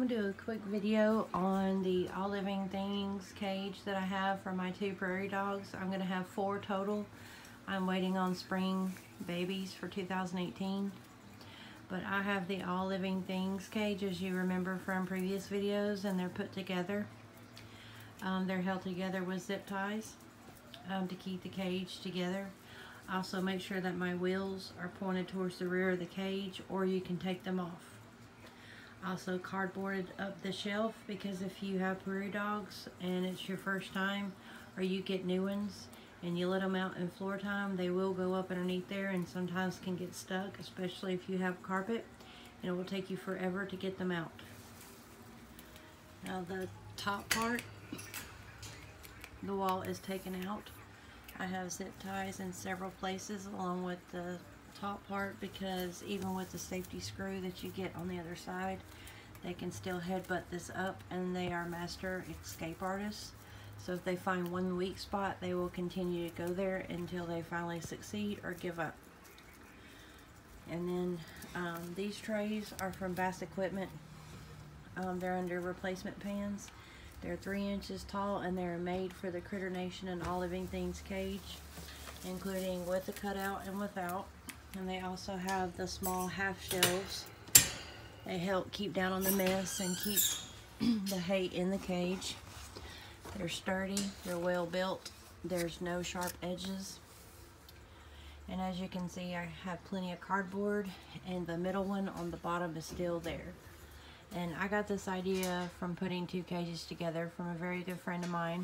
to do a quick video on the All Living Things cage that I have for my 2 prairie dogs. I'm going to have 4 total. I'm waiting on spring babies for 2018. But I have the All Living Things cage, as you remember from previous videos, and they're put together. They're held together with zip ties to keep the cage together. Also make sure that my wheels are pointed towards the rear of the cage, or you can take them off. Also cardboarded up the shelf, because if you have prairie dogs and it's your first time, or you get new ones and you let them out in floor time, they will go up underneath there and sometimes can get stuck, especially if you have carpet, and it will take you forever to get them out. Now the top part, the wall is taken out. I have zip ties in several places along with the top part, because even with the safety screw that you get on the other side, they can still headbutt this up, and they are master escape artists. So if they find one weak spot, they will continue to go there until they finally succeed or give up. And then these trays are from Bass Equipment. They're under replacement pans. They're 3 inches tall, and they're made for the Critter Nation and All Living Things cage, including with the cutout and without. And they also have the small half shelves. They help keep down on the mess and keep the hay in the cage. They're sturdy, they're well built, there's no sharp edges. And as you can see, I have plenty of cardboard, and the middle one on the bottom is still there. And I got this idea from putting 2 cages together from a very good friend of mine.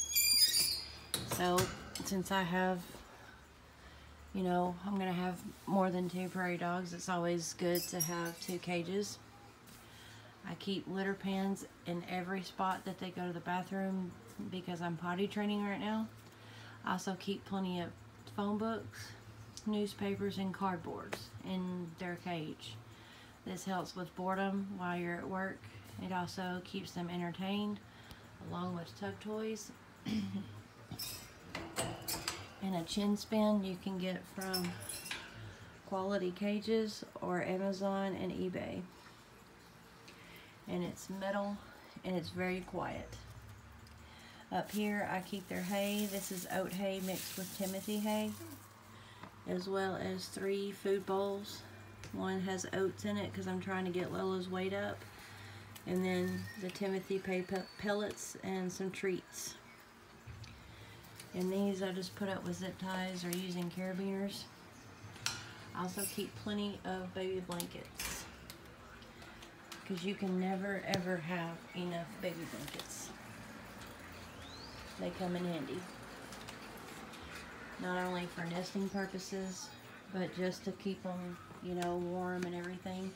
So since I have, you know, I'm gonna have more than 2 prairie dogs, it's always good to have 2 cages. I keep litter pans in every spot that they go to the bathroom, because I'm potty training right now. I also keep plenty of phone books, newspapers, and cardboards in their cage. This helps with boredom while you're at work. It also keeps them entertained, along with tug toys. And a chin spin you can get from Quality Cages or Amazon and eBay. And it's metal, and it's very quiet. Up here I keep their hay. This is oat hay mixed with Timothy hay, as well as 3 food bowls. One has oats in it because I'm trying to get Lola's weight up, and then the Timothy pellets and some treats. And these I just put up with zip ties or using carabiners. I also keep plenty of baby blankets, because you can never ever have enough baby blankets. They come in handy, not only for nesting purposes, but just to keep them, you know, warm and everything.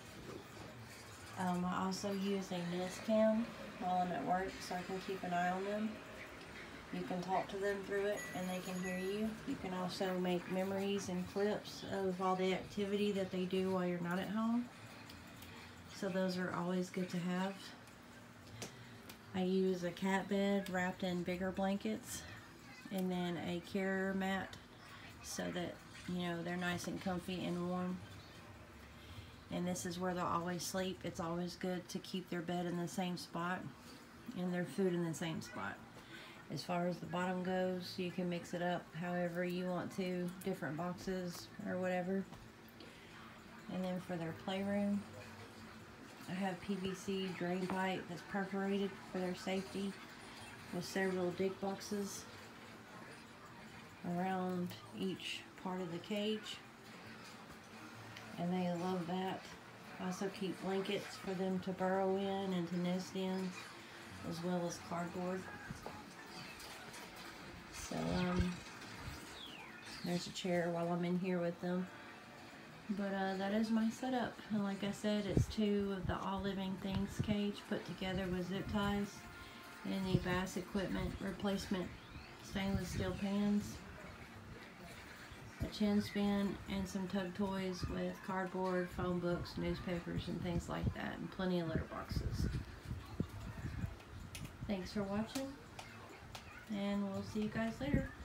I also use a Nest Cam while I'm at work, so I can keep an eye on them. You can talk to them through it, and they can hear you. You can also make memories and clips of all the activity that they do while you're not at home. So those are always good to have. I use a cat bed wrapped in bigger blankets, and then a carrier mat, so that, you know, they're nice and comfy and warm. And this is where they'll always sleep. It's always good to keep their bed in the same spot and their food in the same spot. As far as the bottom goes, you can mix it up however you want to, different boxes or whatever. And then for their playroom, I have PVC drain pipe that's perforated for their safety, with several dig boxes around each part of the cage, and they love that. I also keep blankets for them to burrow in and to nest in, as well as cardboard. So there's a chair while I'm in here with them. But that is my setup, and like I said, it's 2 of the All Living Things cage put together with zip ties, and the Bass Equipment replacement stainless steel pans, a chin spin, and some tug toys with cardboard, phone books, newspapers, and things like that, and plenty of litter boxes. Thanks for watching, and we'll see you guys later.